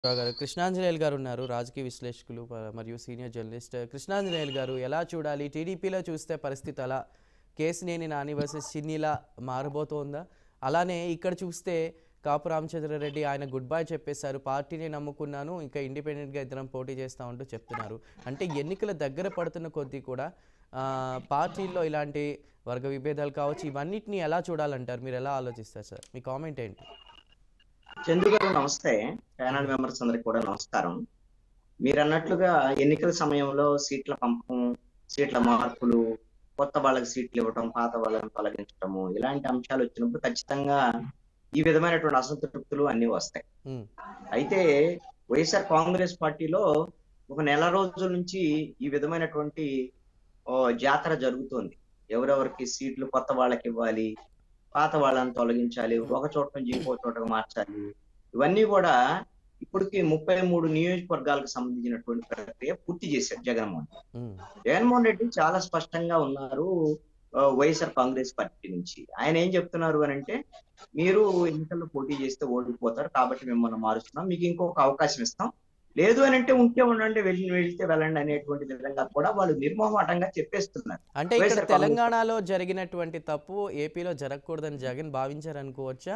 గారు కృష్ణాంజనేయులు గారు ఉన్నారు. రాజకీయ విశ్లేషకులు మరియు సీనియర్ జర్నలిస్ట్. కృష్ణాంజనేయులు గారు ఎలా చూడాలి? టీడీపీలో చూస్తే పరిస్థితి అలా కేశినేని నాని వర్సెస్ చిన్నిలా మారబోతోందా? అలానే ఇక్కడ చూస్తే కాపు రామచంద్రారెడ్డి ఆయన గుడ్ బై చెప్పేశారు. పార్టీని నమ్ముకున్నాను, ఇంకా ఇండిపెండెంట్‌గా ఇద్దరం పోటీ చేస్తామంటూ చెప్తున్నారు. అంటే ఎన్నికల దగ్గర పడుతున్న కొద్దీ కూడా పార్టీల్లో ఇలాంటి వర్గ విభేదాలు కావచ్చు, ఇవన్నిటిని ఎలా చూడాలంటారు? మీరు ఎలా ఆలోచిస్తారు సార్? మీ కామెంట్ ఏంటి? చందు గారు నమస్తే. ప్యానల్ హ్మ్. మెంబర్స్ అందరికి కూడా నమస్కారం. మీరన్నట్లుగా ఎన్నికల సమయంలో సీట్ల పంపకం, సీట్ల మార్పులు, కొత్త వాళ్ళకి సీట్లు ఇవ్వటం, పాత వాళ్ళని తొలగించటము, ఇలాంటి అంశాలు వచ్చినప్పుడు ఖచ్చితంగా ఈ విధమైనటువంటి అసంతృప్తులు అన్నీ వస్తాయి. హ్మ్. అయితే వైఎస్ఆర్ కాంగ్రెస్ పార్టీలో ఒక నెల రోజుల నుంచి ఈ విధమైనటువంటి జాతర జరుగుతోంది. ఎవరెవరికి సీట్లు కొత్త వాళ్ళకి ఇవ్వాలి, పాత వాళ్ళని తొలగించాలి, ఒక చోట నుంచి ఇంకో చోటకి మార్చాలి. ఇవన్నీ కూడా ఇప్పటికి 33 నియోజకవర్గాలకు సంబంధించినటువంటి ప్రక్రియ పూర్తి చేశారు జగన్మోహన్ రెడ్డి. హ్మ్. జగన్మోహన్ రెడ్డి చాలా స్పష్టంగా ఉన్నారు. వైఎస్ఆర్ కాంగ్రెస్ పార్టీ నుంచి. ఆయన ఏం చెప్తున్నారు అనంటే, మీరు ఎన్నికల్లో పోటీ చేస్తే ఓడిపోతారు. కాబట్టి మిమ్మల్ని మారుస్తున్నాం. మీకు ఇంకొక అవకాశం ఇస్తాం. లేదు అనంటే ఉంటే ఉండండి, వెళ్తే వెళ్ళండి అనేటువంటి విధంగా కూడా వాళ్ళు నిర్మోహమాటంగా చెప్పేస్తున్నారు. అంటే ఇక్కడ వైఎస్ఆర్ కాంగ్రెస్ పార్టీ. తెలంగాణలో జరిగినటువంటి తప్పు ఏపీలో జరగకూడదని జగన్ భావించారనుకోవచ్చా?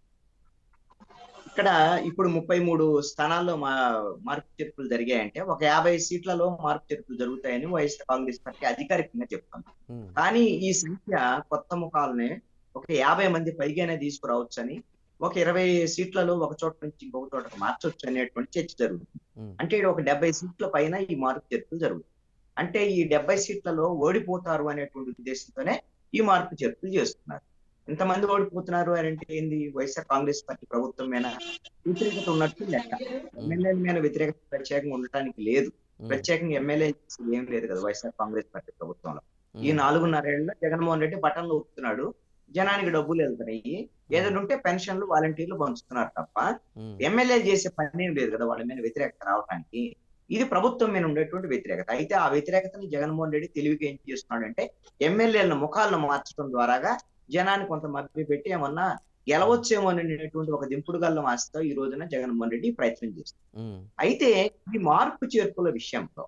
ఇక్కడ ఇప్పుడు 33 స్థానాల్లో మార్పు చేర్పులు జరిగాయంటే ఒక 50 సీట్లలో మార్పు చేర్పులు జరుగుతాయని వైఎస్ఆర్ కాంగ్రెస్ పార్టీ అధికారికంగా చెప్తుంది. హ్మ్. కానీ ఈ సంఖ్య కొత్త ముఖాలనే ఒక 50 మంది పైగానే తీసుకురావచ్చని, ఒక 20 సీట్లలో ఒక చోట నుంచి ఇంకొక చోటకు మార్చొచ్చు అనేటువంటి చర్చ జరుగుతుంది. హ్మ్. అంటే ఇది ఒక 70 సీట్ల పైన ఈ మార్పు చేర్పులు జరుగుతాయి. అంటే ఈ 70 సీట్లలో ఓడిపోతారు అనేటువంటి ఉద్దేశంతోనే ఈ మార్పు చేర్పులు చేస్తున్నారు. ఇంతమంది ఓడిపోతున్నారు అని అంటే ఏంది? వైఎస్ఆర్ కాంగ్రెస్ పార్టీ ప్రభుత్వం మీద వ్యతిరేకత ఉన్నట్టు లెక్క. హ్మ్. ఎమ్మెల్యేల మీద వ్యతిరేకత ప్రత్యేకంగా ఉండటానికి లేదు. హ్మ్. ప్రత్యేకంగా ఎమ్మెల్యే ఏం లేదు కదా వైఎస్ఆర్ కాంగ్రెస్ పార్టీ ప్రభుత్వంలో. ఈ హ్మ్. 4.5 ఏళ్లలో జగన్మోహన్ రెడ్డి బటన్లు ఊపుతున్నాడు. జనానికి డబ్బులు వెళ్తున్నాయి. హ్మ్. ఏదైనా ఉంటే పెన్షన్లు, వాలంటీర్లు పంచుతున్నారు తప్ప హ్మ్. ఎమ్మెల్యేలు చేసే పనేం లేదు కదా వాళ్ళ మీద వ్యతిరేకత రావడానికి. ఇది ప్రభుత్వం మీద ఉండేటువంటి వ్యతిరేకత. అయితే ఆ వ్యతిరేకతని జగన్మోహన్ రెడ్డి తెలివిగా ఏం చేస్తున్నాడంటే ఎమ్మెల్యేల ముఖాలను మార్చడం ద్వారాగా జనాన్ని కొంత మభ్యపెట్టి ఏమన్నా హ్మ్. గెలవచ్చేమో అనేటువంటి ఒక దింపుడు గల్లం ఆశతో ఈ రోజున జగన్మోహన్ రెడ్డి ప్రయత్నం చేస్తున్నారు. హ్మ్. అయితే ఈ మార్పు చేర్పుల విషయంలో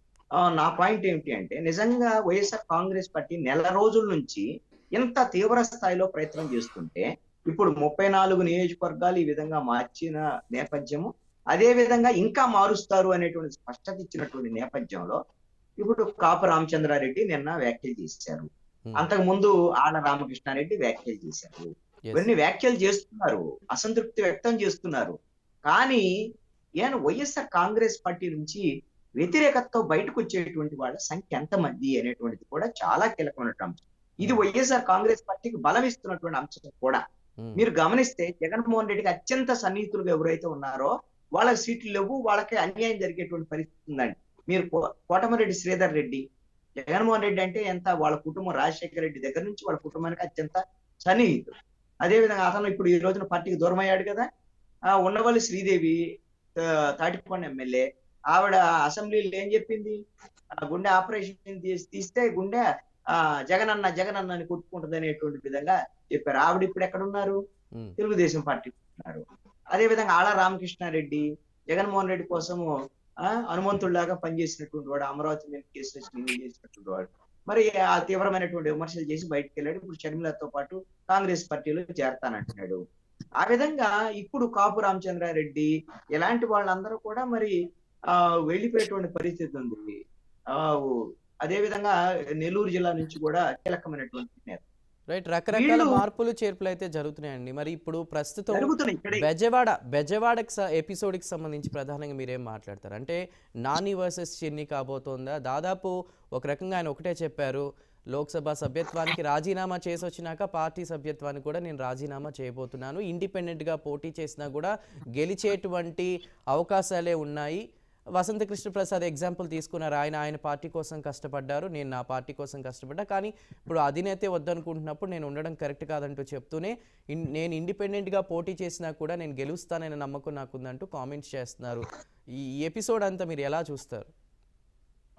నా పాయింట్ ఏమిటి అంటే నిజంగా వైఎస్ఆర్ కాంగ్రెస్ పార్టీ నెల రోజుల నుంచి ఇంత తీవ్ర స్థాయిలో ప్రయత్నం చేస్తుంటే ఇప్పుడు 34 నియోజకవర్గాలు ఈ విధంగా మార్చిన నేపథ్యము, అదే విధంగా ఇంకా మారుస్తారు అనేటువంటి స్పష్టత ఇచ్చినటువంటి నేపథ్యంలో ఇప్పుడు కాపు రామచంద్రారెడ్డి నిన్న వ్యాఖ్యలు చేశారు. హ్మ్. అంతకుముందు ఆళ్ల రామకృష్ణారెడ్డి వ్యాఖ్యలు చేశారు. యెస్. ఇవన్నీ వ్యాఖ్యలు చేస్తున్నారు. అసంతృప్తి వ్యక్తం చేస్తున్నారు. కానీ వైఎస్ఆర్ కాంగ్రెస్ పార్టీ నుంచి వ్యతిరేకతతో బయటకొచ్చేటువంటి వాళ్ళ సంఖ్య ఎంతమంది అనేటువంటిది కూడా చాలా కీలకమైనటువంటి అంశం. ఇది హ్మ్. వైఎస్ఆర్ కాంగ్రెస్ పార్టీకి బలం ఇస్తున్నటువంటి అంశం కూడా. హ్మ్. మీరు గమనిస్తే జగన్మోహన్ రెడ్డికి అత్యంత సన్నిహితులుగా ఎవరైతే ఉన్నారో వాళ్ళకి సీట్లు లేవు. వాళ్ళకి అన్యాయం జరిగేటువంటి పరిస్థితి ఉందండి. మీరు కోటమిరెడ్డి శ్రీధర్ రెడ్డి, జగన్మోహన్ రెడ్డి అంటే ఎంత వాళ్ళ కుటుంబం రాజశేఖర రెడ్డి దగ్గర నుంచి వాళ్ళ కుటుంబానికి అత్యంత సన్నిహితుడు. అదే విధంగా అతను ఇప్పుడు ఈ రోజున పార్టీకి దూరం అయ్యాడు కదా. ఉండవల్లి శ్రీదేవి తాటికొండ ఎమ్మెల్యే. ఆవిడ అసెంబ్లీలో ఏం చెప్పింది? గుండె ఆపరేషన్ తీస్తే గుండె జగనన్న జగనన్న అని కొట్టుకుంటది అనేటువంటి విధంగా చెప్పారు. ఆవిడ ఇప్పుడు ఎక్కడున్నారు? హ్మ్. తెలుగుదేశం పార్టీ ఉన్నారు. అదే విధంగా ఆళ్ల రామకృష్ణారెడ్డి జగన్మోహన్ రెడ్డి కోసము హనుమంతుడిలాగా పనిచేసినటువంటి వాడు. అమరావతి మీద కేసులు చేసినటువంటి వాడు. మరి ఆ తీవ్రమైనటువంటి విమర్శలు చేసి బయటకెళ్ళాడు. ఇప్పుడు షర్మిలతో పాటు కాంగ్రెస్ పార్టీలో చేరతానంటున్నాడు. ఆ విధంగా ఇప్పుడు కాపు రామచంద్రారెడ్డి ఇలాంటి వాళ్ళందరూ కూడా మరి వెళ్ళిపోయేటువంటి పరిస్థితి ఉంది. ఆహ్, అదే విధంగా నెల్లూరు జిల్లా నుంచి కూడా కీలకమైనటువంటి నేత. రైట్. రకరకాల వీళ్ళు మార్పులు, చేర్పులైతే జరుగుతున్నాయండి. మరి ఇప్పుడు ప్రస్తుతం జరుగుతున్నాయి ఇక్కడే. బెజవాడకి ఎపిసోడ్‌కి సంబంధించి ప్రధానంగా మీరేం మాట్లాడతారు? అంటే నాని వర్సెస్ చిన్ని కాబోతోందా? దాదాపు ఒక రకంగా ఆయన ఒకటే చెప్పారు. లోక్‌సభ సభ్యత్వానికి రాజీనామా చేసొచ్చినాక పార్టీ సభ్యత్వానికి కూడా నేను రాజీనామా చేయబోతున్నాను. ఇండిపెండెంట్‌గా పోటీ చేసినా కూడా గెలిచేటువంటి అవకాశాలే ఉన్నాయి. వసంత కృష్ణ ప్రసాద్ ఎగ్జాంపుల్ తీసుకున్నారు. ఆయన పార్టీ కోసం కష్టపడ్డారు. నేను నా పార్టీ కోసం కష్టపడ్డా. కానీ ఇప్పుడు అధినేతే వద్దనుకుంటున్నప్పుడు నేను ఉండడం కరెక్ట్ కాదంటూ చెప్తూనే నేను ఇండిపెండెంట్‌గా పోటీ చేసినా కూడా నేను గెలుస్తాననే నమ్మకం నాకుందంటూ కామెంట్స్ చేస్తున్నారు. ఈ ఎపిసోడ్ అంతా మీరు ఎలా చూస్తారు?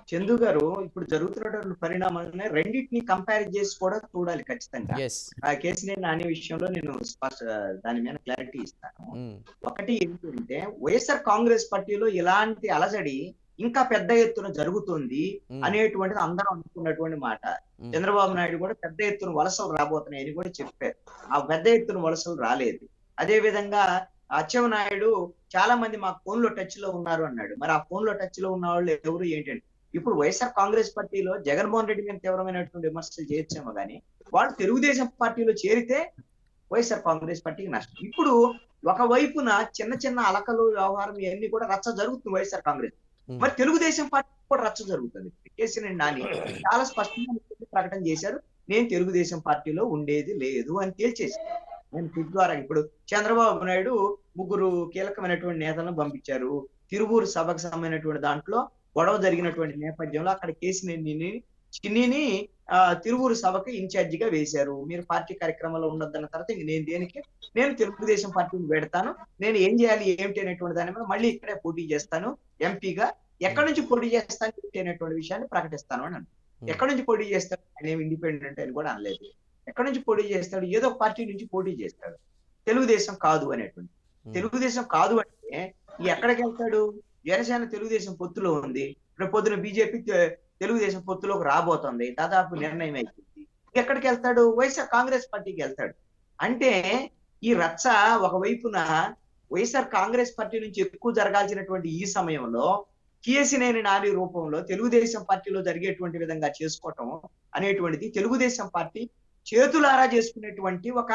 చందు గారు ఇప్పుడు జరుగుతున్నటువంటి పరిణామాలని రెండింటిని కంపేర్ చేసి కూడా చూడాలి ఖచ్చితంగా. ఎస్. ఆ కేసినేని నాని విషయంలో నేను దాని మీద క్లారిటీ ఇస్తాను. ఒకటి ఏంటంటే వైఎస్ఆర్ కాంగ్రెస్ పార్టీలో ఇలాంటి అలజడి ఇంకా పెద్ద ఎత్తున జరుగుతుంది అనేటువంటిది అందరం అనుకున్నటువంటి మాట. చంద్రబాబు నాయుడు కూడా పెద్ద ఎత్తున వలసలు రాబోతున్నాయని కూడా చెప్పారు. ఆ పెద్ద ఎత్తున వలసలు రాలేదు. అదే విధంగా అచ్చెన్నాయుడు చాలా మంది మా ఫోన్ లో టచ్ లో ఉన్నారు అన్నాడు. మరి ఆ ఫోన్ లో టచ్ లో ఉన్న వాళ్ళు ఎవరు ఏంటంటే ఇప్పుడు వైఎస్ఆర్ కాంగ్రెస్ పార్టీలో జగన్మోహన్ రెడ్డి మీద తీవ్రమైనటువంటి విమర్శలు చేయొచ్చేమో కానీ వాళ్ళు తెలుగుదేశం పార్టీలో చేరితే వైఎస్ఆర్ కాంగ్రెస్ పార్టీకి నష్టం. ఇప్పుడు ఒకవైపున చిన్న చిన్న అలకలు వ్యవహారం ఇవన్నీ కూడా రచ్చ జరుగుతుంది వైఎస్ఆర్ కాంగ్రెస్. మరి తెలుగుదేశం పార్టీ కూడా రచ్చ జరుగుతుంది. కేసీఆర్ నాని చాలా స్పష్టంగా ప్రకటన చేశారు, నేను తెలుగుదేశం పార్టీలో ఉండేది లేదు అని తేల్చేశారు. నేను ట్విట్ ద్వారా ఇప్పుడు చంద్రబాబు నాయుడు 3 కీలకమైనటువంటి నేతలను పంపించారు. తిరువూరు సభకు సంబంధించినటువంటి దాంట్లో గొడవ జరిగినటువంటి నేపథ్యంలో అక్కడ కేసీఆర్ చిన్నిని తిరువూరు సభకి ఇన్ఛార్జిగా వేశారు. మీరు పార్టీ కార్యక్రమంలో ఉండొద్దన్న తర్వాత నేను తెలుగుదేశం పార్టీని పెడతాను, నేను ఏం చేయాలి ఏమిటి అనేటువంటి దాని మీద మళ్ళీ ఇక్కడే పోటీ చేస్తాను ఎంపీగా, ఎక్కడి నుంచి పోటీ చేస్తాను ఏంటి అనేటువంటి విషయాన్ని ప్రకటిస్తాను అని అన్నాడు. ఎక్కడి నుంచి పోటీ చేస్తాడు, ఆయన ఏమి ఇండిపెండెంట్ అని కూడా అనలేదు. ఎక్కడి నుంచి పోటీ చేస్తాడు, ఏదో ఒక పార్టీ నుంచి పోటీ చేస్తాడు. తెలుగుదేశం కాదు అనేటువంటి. తెలుగుదేశం కాదు అంటే ఎక్కడికి వెళ్తాడు? జనసేన తెలుగుదేశం పొత్తులో ఉంది, రేపు పొద్దున బీజేపీ తెలుగుదేశం పొత్తులోకి రాబోతుంది, దాదాపు నిర్ణయం అయిపోయింది. ఎక్కడికి వెళ్తాడు? వైఎస్ఆర్ కాంగ్రెస్ పార్టీకి వెళ్తాడు. అంటే ఈ రచ్చ ఒకవైపున వైఎస్ఆర్ కాంగ్రెస్ పార్టీ నుంచి ఎక్కువ జరగాల్సినటువంటి ఈ సమయంలో కేసినేని నాని రూపంలో తెలుగుదేశం పార్టీలో జరిగేటువంటి విధంగా చేసుకోవటం అనేటువంటిది తెలుగుదేశం పార్టీ చేతులారా చేసుకునేటువంటి ఒక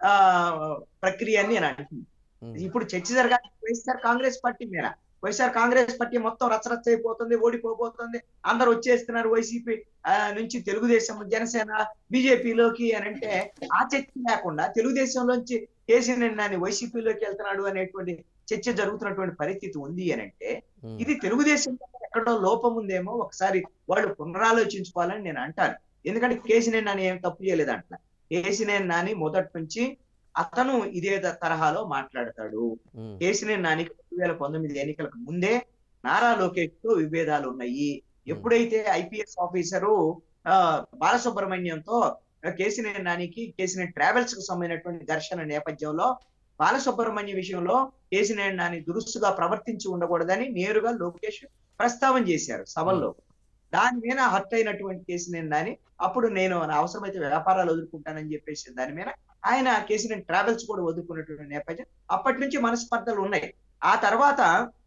ప్రక్రియ అని నేను అంటున్నాను. ఇప్పుడు చర్చ జరగాలి వైఎస్ఆర్ కాంగ్రెస్ పార్టీ మీద. వైఎస్ఆర్ కాంగ్రెస్ పార్టీ మొత్తం రచ్చరచ్చ అయిపోతుంది, ఓడిపోబోతుంది, అందరు వచ్చేస్తున్నారు వైసీపీ నుంచి తెలుగుదేశం, జనసేన, బీజేపీలోకి అని అంటే ఆ చర్చ లేకుండా తెలుగుదేశంలోంచి కేసీఆర్ నాని వైసీపీలోకి వెళ్తున్నాడు అనేటువంటి చర్చ జరుగుతున్నటువంటి పరిస్థితి ఉంది అని అంటే ఇది తెలుగుదేశంలో ఎక్కడో లోపం ఉందేమో ఒకసారి వాళ్ళు పునరాలోచించుకోవాలని నేను అంటాను. ఎందుకంటే కేసీఆర్ నాని ఏం తప్పు చేయలేదు అంట. కేసీఆర్ నాని మొదటి నుంచి అతను ఇదే తరహాలో మాట్లాడతాడు. కేసీఆర్ నానికి 2019 ఎన్నికలకు ముందే నారా లోకేష్ తో విభేదాలు ఉన్నాయి. ఎప్పుడైతే ఐపీఎస్ ఆఫీసరు బాలసుబ్రహ్మణ్యంతో కేసీఆర్ నానికి కేసీఆర్ ట్రావెల్స్ కు సంబంధించినటువంటి ఘర్షణ నేపథ్యంలో బాలసుబ్రహ్మణ్యం విషయంలో కేసీఆర్ నాని దురుసుగా ప్రవర్తించి ఉండకూడదని నేరుగా లోకేష్ ప్రస్తావన చేశారు సభల్లో. దాని మీద హర్ట్ అయినటువంటి కేసీఆర్ నాని అప్పుడు నేను అవసరమైతే వ్యాపారాలు వదులుకుంటానని చెప్పేసి దాని మీద ఆయన కేసీఆర్ ట్రావెల్స్ కూడా వదులుకున్నటువంటి నేపథ్యం. అప్పటి నుంచి మనస్పర్ధలు ఉన్నాయి. ఆ తర్వాత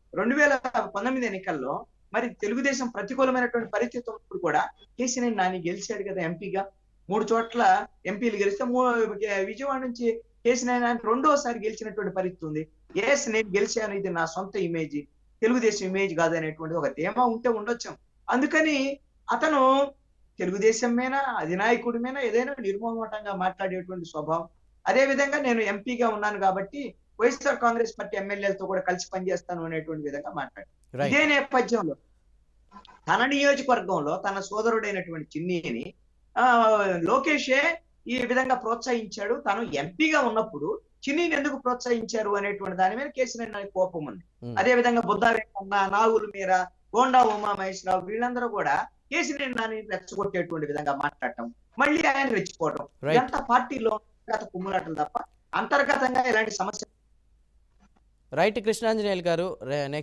2019 ఎన్నికల్లో మరి తెలుగుదేశం ప్రతికూలమైనటువంటి పరిస్థితి ఉన్నప్పుడు కూడా కేసీఆర్ నాని గెలిచాడు కదా ఎంపీగా. 3 చోట్ల ఎంపీలు గెలిస్తే విజయవాడ నుంచి కేసీఆర్ నాని రెండోసారి గెలిచినటువంటి పరిస్థితి ఉంది. ఎస్ నేను గెలిచాను, ఇది నా సొంత ఇమేజ్, తెలుగుదేశం ఇమేజ్ కాదు అనేటువంటి ఒక ధీమా ఉంటే ఉండొచ్చు. అందుకని అతను తెలుగుదేశం మీద అధినాయకుడి మీద ఏదైనా నిర్మోహమాటంగా మాట్లాడేటువంటి స్వభావం. అదే విధంగా నేను ఎంపీగా ఉన్నాను కాబట్టి వైఎస్ఆర్ కాంగ్రెస్ పార్టీ ఎమ్మెల్యేలతో కూడా కలిసి పనిచేస్తాను అనేటువంటి విధంగా మాట్లాడారు. ఇదే నేపథ్యంలో తన నియోజకవర్గంలో తన సోదరుడైనటువంటి చిన్నిని లోకేషే ఈ విధంగా ప్రోత్సహించాడు. తను ఎంపీగా ఉన్నప్పుడు చిన్నిని ఎందుకు ప్రోత్సహించారు అనేటువంటి దాని మీద కేసీఆర్ నాని కోపం ఉంది. అదే విధంగా బుద్ధారెడ్డి, నాగుల మీర, గోండా ఉమామహేశ్వరరావు వీళ్ళందరూ కూడా కేసీఆర్ నాని రెచ్చగొట్టేటువంటి విధంగా మాట్లాడటం, మళ్ళీ ఆయన రెచ్చిపోవడం, ఇదంతా పార్టీలో గత కుమ్ములాటలు తప్ప అంతర్గతంగా ఇలాంటి సమస్య. రైట్ కృష్ణాంజనేయులు గారు,